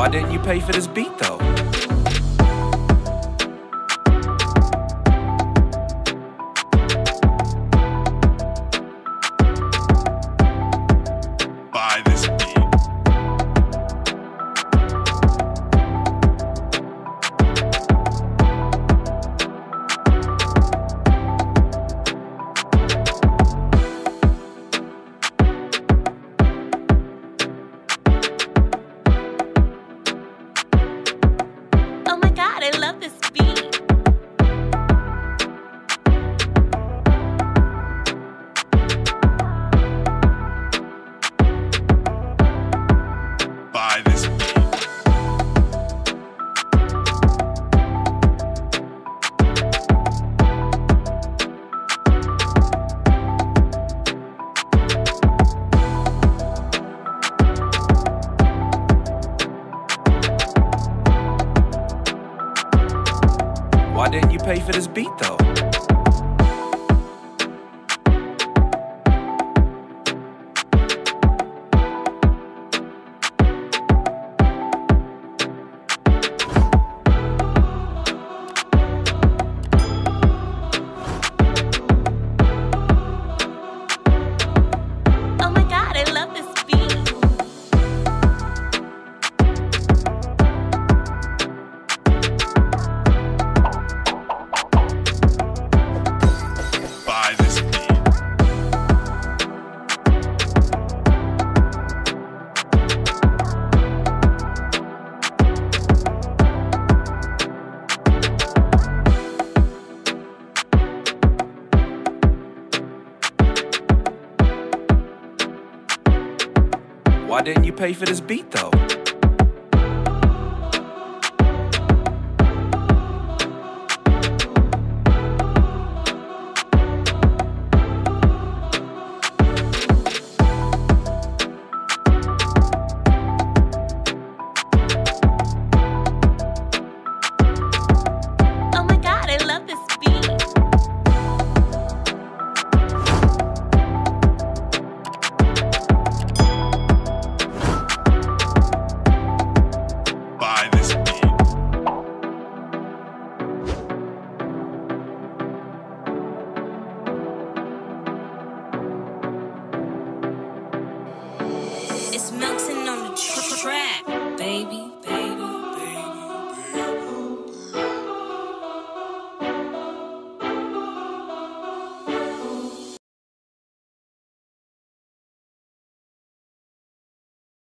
Why didn't you pay for this beat though? Buy this beat. Oh my God, I love this beat. Buy this beat. Why didn't you pay for this beat though? Oh my God, I love this beat. Buy this beat. Why didn't you pay for this beat though? Oh my God, I love this beat. Buy this beat. It's melting on the track.